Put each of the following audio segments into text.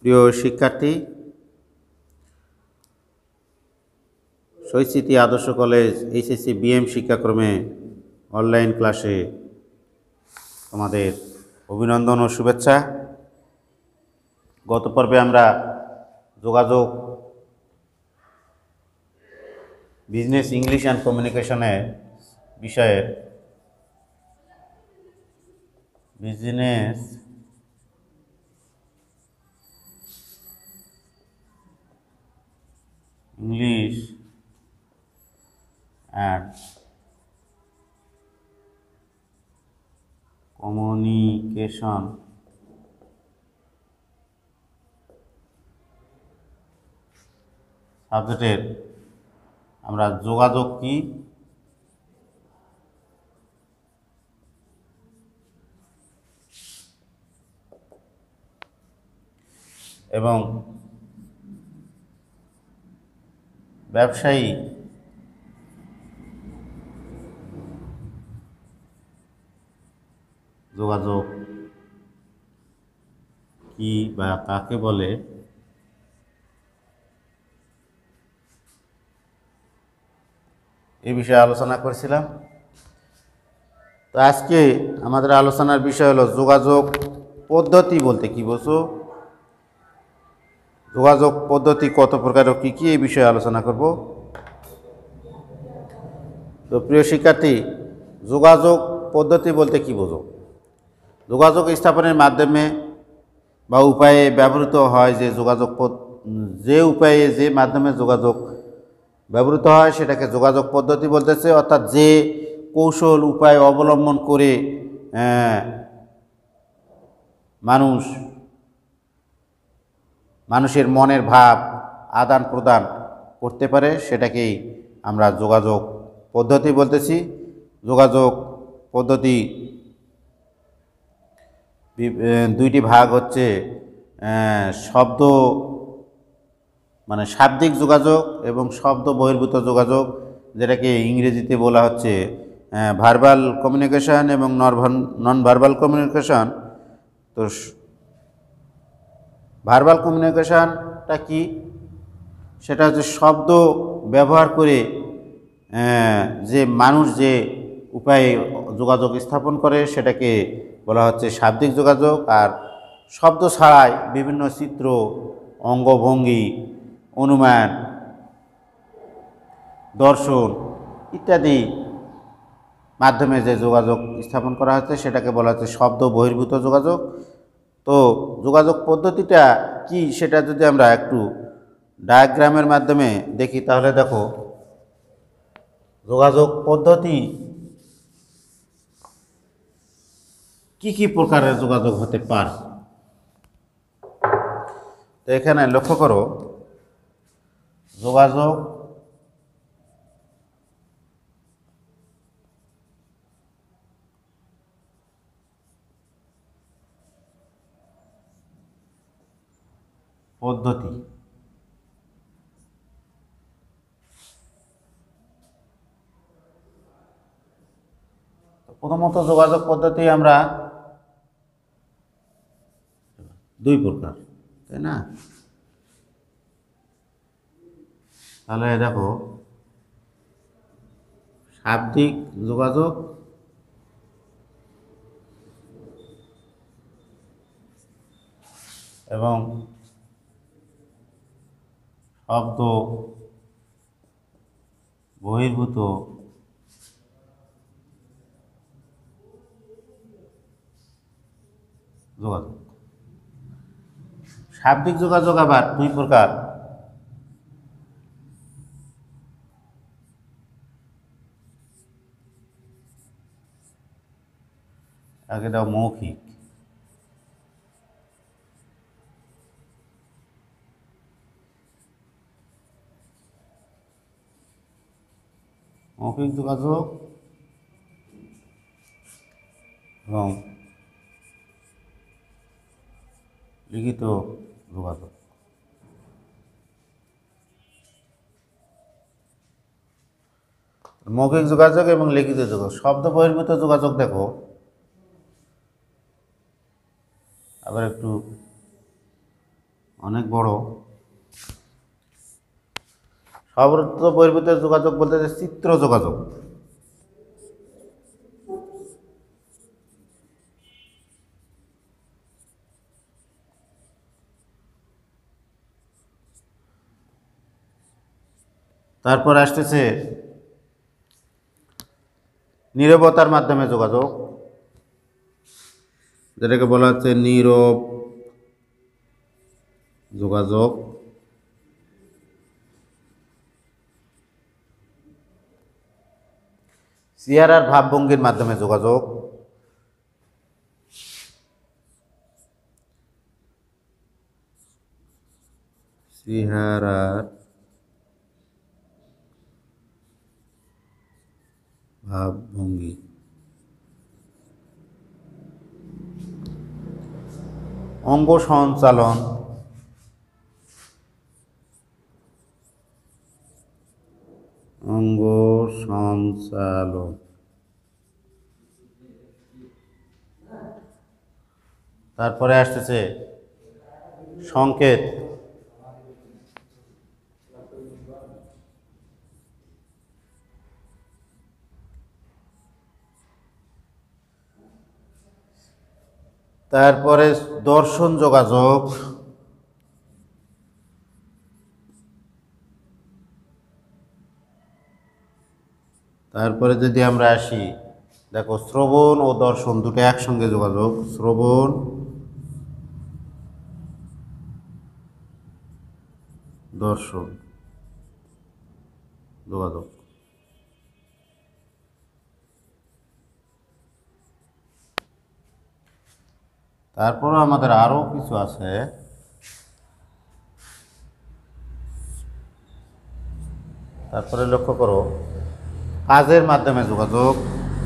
প্রিয় শিক্ষার্থী, Shahid Smriti Adarsha college HSC BM শিক্ষাক্রমে অনলাইন ক্লাসে তোমাদের অভিনন্দন ও শুভেচ্ছা। গত পর্বে আমরা যোগাযোগ, বিজনেস ইংলিশ অ্যান্ড কমিউনিকেশনের বিষয়ের বিজনেস ইংলিশ অ্যান্ড কমিউনিকেশন সাবজেক্টের আমরা যোগাযোগ কি এবং ব্যবসায়ী যোগাযোগ কি বা কাকে বলে এই বিষয়ে আলোচনা করেছিলাম। তো আজকে আমাদের আলোচনার বিষয় হলো যোগাযোগ পদ্ধতি বলতে কি বোঝো, যোগাযোগ পদ্ধতি কত প্রকার ও কী কী এই বিষয়ে আলোচনা করব। তো প্রিয় শিক্ষার্থী, যোগাযোগ পদ্ধতি বলতে কি বোঝো? যোগাযোগ স্থাপনের মাধ্যমে বা উপায়ে ব্যবহৃত হয় যে উপায়ে যে মাধ্যমে যোগাযোগ ব্যবহৃত হয় সেটাকে যোগাযোগ পদ্ধতি বলতেছে। অর্থাৎ যে কৌশল উপায় অবলম্বন করে মানুষের মনের ভাব আদান প্রদান করতে পারে সেটাকেই আমরা যোগাযোগ পদ্ধতি বলতেছি। যোগাযোগ পদ্ধতি দুইটি ভাগ হচ্ছে, শব্দ মানে শাব্দিক যোগাযোগ এবং শব্দ বহির্ভূত যোগাযোগ, যেটাকে ইংরেজিতে বলা হচ্ছে ভার্বাল কমিউনিকেশন এবং নন ভার্বাল কমিউনিকেশন। তো ভার্বাল কমিউনিকেশনটা কি? সেটা হচ্ছে শব্দ ব্যবহার করে যে মানুষ যে উপায়ে যোগাযোগ স্থাপন করে সেটাকে বলা হচ্ছে শাব্দিক যোগাযোগ। আর শব্দ ছাড়াই বিভিন্ন চিত্র, অঙ্গভঙ্গি, অনুমান, দর্শন ইত্যাদি মাধ্যমে যে যোগাযোগ স্থাপন করা হচ্ছে সেটাকে বলা হচ্ছে শব্দ বহির্ভূত যোগাযোগ। তো যোগাযোগ পদ্ধতিটা কি সেটা যদি আমরা একটু ডায়াগ্রামের মাধ্যমে দেখি তাহলে দেখো, যোগাযোগ পদ্ধতি কি কি প্রকারের যোগাযোগ হতে পারে। তো এখানে লক্ষ্য করো, যোগাযোগ পদ্ধতি প্রথমত যোগাযোগ পদ্ধতি আমরা দুই প্রকার, তাই না? তাহলে দেখো, শাব্দিক যোগাযোগ এবং শব্দ বহির্ভূত যোগাযোগ। শাব্দিক যোগাযোগ আবার দুই প্রকার। আগে দাও মৌখিক। মৌখিক যোগাযোগ এবং লিখিত যোগাযোগ। মৌখিক যোগাযোগ এবং লিখিত যোগাযোগ। শব্দ বহির্ভূত যোগাযোগ দেখো, আবার একটু অনেক বড়। শব্দ বহির্ভূত যোগাযোগ বলতে চিত্র যোগাযোগ। তারপর আসতেছে নীরবতার মাধ্যমে যোগাযোগ, যেটাকে বলা হচ্ছে নীরব যোগাযোগ। চেহারার ভাবভঙ্গির মাধ্যমে যোগাযোগ, চেহারার ভাবভঙ্গি, অঙ্গ সঞ্চালন, অঙ্গ সঞ্চালন। তারপরে আসতেছে সংকেত, তারপরে দর্শন যোগাযোগ, তারপরে যদি আমরা আসি, দেখো শ্রবণ ও দর্শন দুটো একসঙ্গে যোগাযোগ, শ্রবণ দর্শন যোগাযোগ। তারপরে আমাদের আরো কিছু আছে, তারপরে লক্ষ্য করো কাজের মাধ্যমে যোগাযোগ,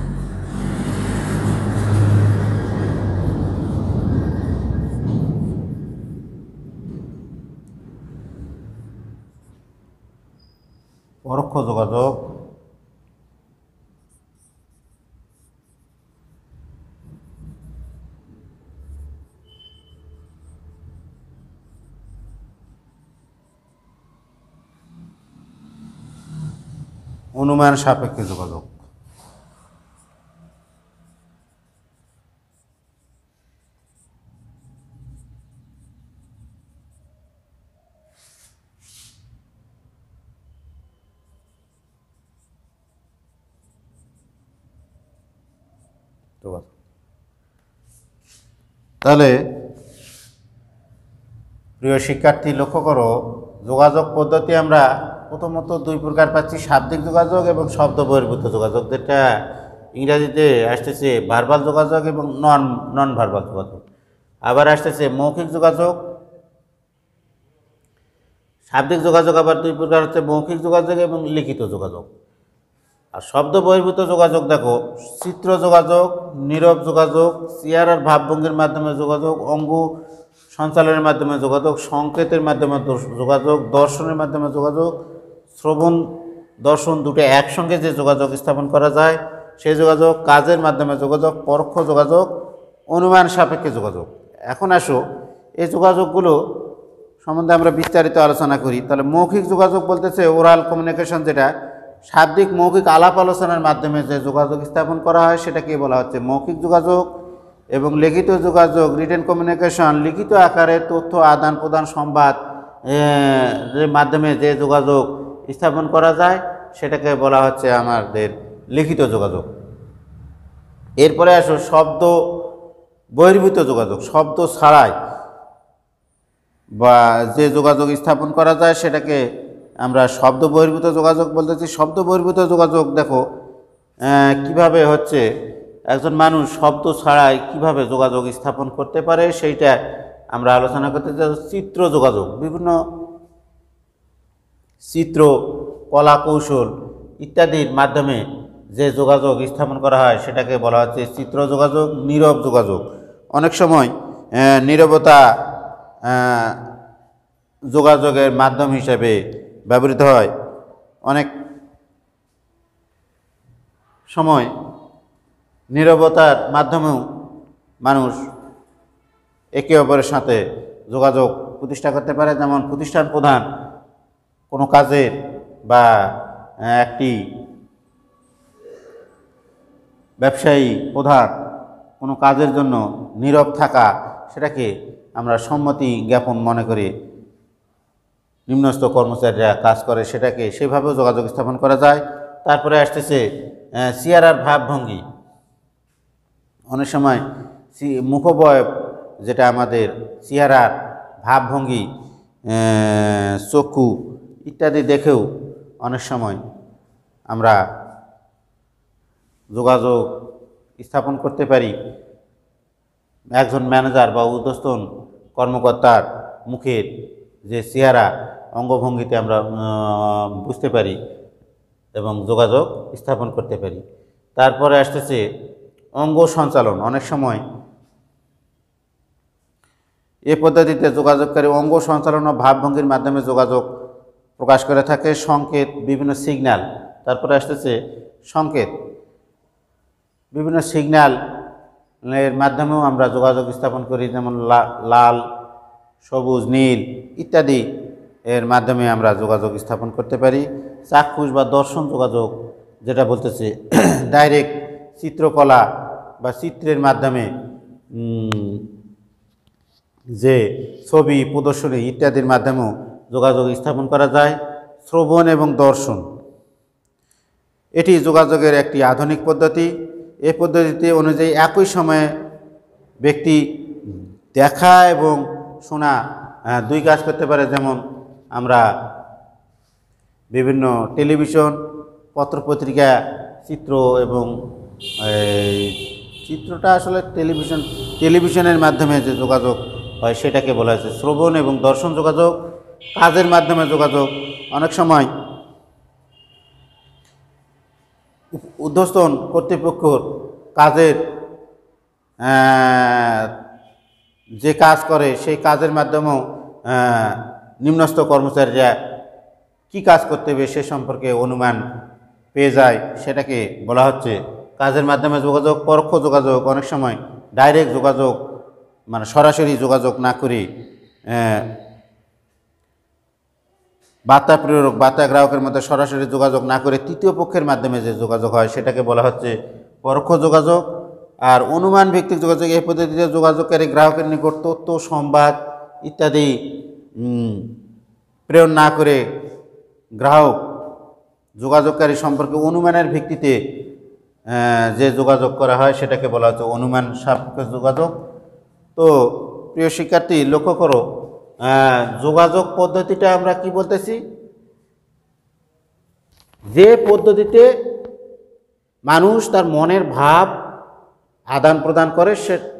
পরোক্ষ যোগাযোগ, অনুমান সাপেক্ষে যোগাযোগ। তাহলে প্রিয় শিক্ষার্থী লক্ষ্য করো, যোগাযোগ পদ্ধতি আমরা প্রথমত দুই প্রকার পাচ্ছি, শাব্দিক যোগাযোগ এবং শব্দ বহির্ভূত যোগাযোগ, যেটা ইংরাজিতে আসতেছে ভার্বাল যোগাযোগ এবং নন ভার্বাল যোগাযোগ। আবার আসতেছে মৌখিক যোগাযোগ। শাব্দিক যোগাযোগ আবার দুই প্রকার হচ্ছে, মৌখিক যোগাযোগ এবং লিখিত যোগাযোগ। আর শব্দ বহির্ভূত যোগাযোগ দেখো চিত্র যোগাযোগ, নীরব যোগাযোগ, চেহারার ভাবভঙ্গির মাধ্যমে যোগাযোগ, অঙ্গ সঞ্চালনের মাধ্যমে যোগাযোগ, সংকেতের মাধ্যমে যোগাযোগ, দর্শনের মাধ্যমে যোগাযোগ, শ্রবণ দর্শন দুটো একসঙ্গে যে যোগাযোগ স্থাপন করা যায় সেই যোগাযোগ, কাজের মাধ্যমে যোগাযোগ, পরোক্ষ যোগাযোগ, অনুমান সাপেক্ষে যোগাযোগ। এখন আসো এই যোগাযোগগুলো সম্বন্ধে আমরা বিস্তারিত আলোচনা করি। তাহলে মৌখিক যোগাযোগ বলতেছে ওরাল কমিউনিকেশন, যেটা শাব্দিক মৌখিক আলাপ আলোচনার মাধ্যমে যে যোগাযোগ স্থাপন করা হয় সেটাকে বলা হচ্ছে মৌখিক যোগাযোগ। এবং লিখিত যোগাযোগ রিটেন কমিউনিকেশন, লিখিত আকারে তথ্য আদান প্রদান সংবাদ মাধ্যমে যে যোগাযোগ স্থাপন করা যায় সেটাকে বলা হচ্ছে আমাদের লিখিত যোগাযোগ। এরপরে আসো শব্দ বহির্ভূত যোগাযোগ, শব্দ ছাড়াই বা যে যোগাযোগ স্থাপন করা যায় সেটাকে আমরা শব্দ বহির্ভূত যোগাযোগ বলতেছি। শব্দ বহির্ভূত যোগাযোগ দেখো কিভাবে হচ্ছে, একজন মানুষ শব্দ ছাড়াই কিভাবে যোগাযোগ স্থাপন করতে পারে সেইটা আমরা আলোচনা করতে চাই। চিত্র যোগাযোগ, বিভিন্ন চিত্র, কলা কৌশল ইত্যাদির মাধ্যমে যে যোগাযোগ স্থাপন করা হয় সেটাকে বলা হচ্ছে চিত্র যোগাযোগ। নীরব যোগাযোগ, অনেক সময় নীরবতা যোগাযোগের মাধ্যম হিসেবে ব্যবহৃত হয়। অনেক সময় নীরবতার মাধ্যমেও মানুষ একে অপরের সাথে যোগাযোগ প্রতিষ্ঠা করতে পারে, যেমন প্রতিষ্ঠান প্রধান কোনো কাজের বা একটি ব্যবসায়ী প্রধান কোনো কাজের জন্য নীরব থাকা, সেটাকে আমরা সম্মতি জ্ঞাপন মনে করি। নিম্নস্থ কর্মচারীরা কাজ করে, সেটাকে সেভাবেও যোগাযোগ স্থাপন করা যায়। তারপরে আসতেছে চেহারার ভাবভঙ্গি। অনেক সময় মুখবয়ব, যেটা আমাদের চেহারার ভাবভঙ্গি, চক্ষু ইত্যাদি দেখেও অনেক সময় আমরা যোগাযোগ স্থাপন করতে পারি। একজন ম্যানেজার বা ঊর্ধ্বতন কর্মকর্তার মুখের যে চেহারা, অঙ্গভঙ্গিতে আমরা বুঝতে পারি এবং যোগাযোগ স্থাপন করতে পারি। তারপরে আসতেছে অঙ্গ সঞ্চালন। অনেক সময় এ পদ্ধতিতে যোগাযোগকারী অঙ্গ সঞ্চালন ও ভাবভঙ্গির মাধ্যমে যোগাযোগ প্রকাশ করে থাকে। সংকেত, বিভিন্ন সিগন্যাল। তারপরে আসতেছে সংকেত। বিভিন্ন সিগন্যালের মাধ্যমেও আমরা যোগাযোগ স্থাপন করি, যেমন লাল, সবুজ, নীল ইত্যাদি এর মাধ্যমে আমরা যোগাযোগ স্থাপন করতে পারি। চাক্ষুষ বা দর্শন যোগাযোগ, যেটা বলতেছে ডাইরেক্ট চিত্রকলা বা চিত্রের মাধ্যমে যে ছবি প্রদর্শনী ইত্যাদির মাধ্যমেও যোগাযোগ স্থাপন করা যায়। শ্রবণ এবং দর্শন, এটি যোগাযোগের একটি আধুনিক পদ্ধতি। এই পদ্ধতিতে অনুযায়ী একই সময়ে ব্যক্তি দেখা এবং শোনা দুই কাজ করতে পারে। যেমন আমরা বিভিন্ন টেলিভিশন, পত্রপত্রিকা, চিত্র এবং চিত্রটা আসলে টেলিভিশনের মাধ্যমে যে যোগাযোগ হয় সেটাকে বলা হয়েছে শ্রবণ এবং দর্শন যোগাযোগ। কাজের মাধ্যমে যোগাযোগ, অনেক সময় ঊর্ধ্বতন কর্তৃপক্ষর কাজের যে কাজ করে সেই কাজের মাধ্যমেও নিম্নস্থ কর্মচারীরা কি কাজ করতে হবে সে সম্পর্কে অনুমান পেয়ে যায়, সেটাকে বলা হচ্ছে কাজের মাধ্যমে যোগাযোগ। পরোক্ষ যোগাযোগ, অনেক সময় ডাইরেক্ট যোগাযোগ, মানে সরাসরি যোগাযোগ না করে বার্তা প্রেরক বার্তা গ্রাহকের মধ্যে সরাসরি যোগাযোগ না করে তৃতীয় পক্ষের মাধ্যমে যে যোগাযোগ হয় সেটাকে বলা হচ্ছে পরোক্ষ যোগাযোগ। আর অনুমান ভিত্তিক যোগাযোগ, এই পদ্ধতিতে যোগাযোগকারী গ্রাহকের নিকট তথ্য, সংবাদ ইত্যাদি প্রেরণ না করে গ্রাহক যোগাযোগকারী সম্পর্কে অনুমানের ভিত্তিতে যে যোগাযোগ করা হয় সেটাকে বলা হচ্ছে অনুমান সাপেক্ষ যোগাযোগ। তো প্রিয় শিক্ষার্থী, লক্ষ্য করো, যোগাযোগ পদ্ধতিটা আমরা কি বলতেছি, যে পদ্ধতিতে মানুষ তার মনের ভাব আদান প্রদান করে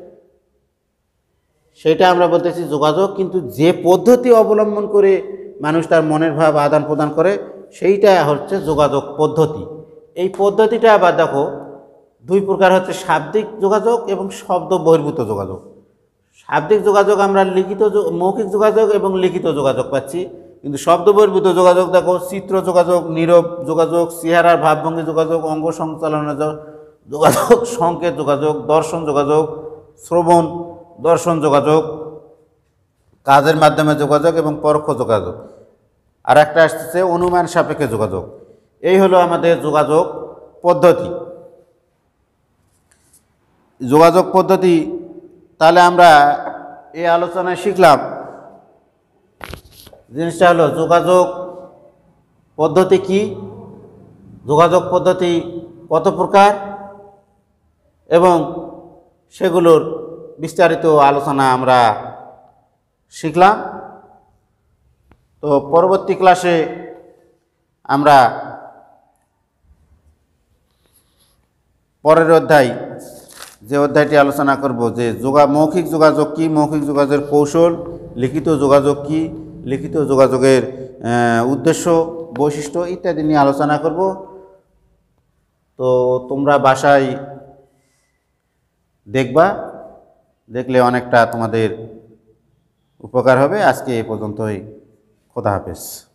সেটা আমরা বলতেছি যোগাযোগ। কিন্তু যে পদ্ধতি অবলম্বন করে মানুষ তার মনের ভাব আদান প্রদান করে সেইটা হচ্ছে যোগাযোগ পদ্ধতি। এই পদ্ধতিটা আবার দেখো দুই প্রকার হচ্ছে, শাব্দিক যোগাযোগ এবং শব্দ বহির্ভূত যোগাযোগ। শাব্দিক যোগাযোগ আমরা মৌখিক যোগাযোগ এবং লিখিত যোগাযোগ পাচ্ছি, কিন্তু শব্দ বহির্ভূত যোগাযোগ দেখো চিত্র যোগাযোগ, নীরব যোগাযোগ, চেহারার ভাবভঙ্গি যোগাযোগ, অঙ্গ সঞ্চালনের যোগাযোগ, সংকেত যোগাযোগ, দর্শন যোগাযোগ, শ্রবণ দর্শন যোগাযোগ, কাজের মাধ্যমে যোগাযোগ এবং পরোক্ষ যোগাযোগ। আর একটা আসছে অনুমান সাপেক্ষে যোগাযোগ। এই হলো আমাদের যোগাযোগ পদ্ধতি। যোগাযোগ পদ্ধতি তাহলে আমরা এই আলোচনায় শিখলাম জিনিসটা হলো যোগাযোগ পদ্ধতি কি, যোগাযোগ পদ্ধতি কত প্রকার এবং সেগুলোর বিস্তারিত আলোচনা আমরা শিখলাম। তো পরবর্তী ক্লাসে আমরা পরের অধ্যায়, যে অধ্যায়টি আলোচনা করব যে মৌখিক যোগাযোগ কি, মৌখিক যোগাযোগের কৌশল, লিখিত যোগাযোগ কি, লিখিত যোগাযোগের উদ্দেশ্য, বৈশিষ্ট্য ইত্যাদি নিয়ে আলোচনা করব। তো তোমরা বাসায় দেখলে অনেকটা তোমাদের উপকার হবে। আজকে এই পর্যন্তই। খোদা হাফেজ।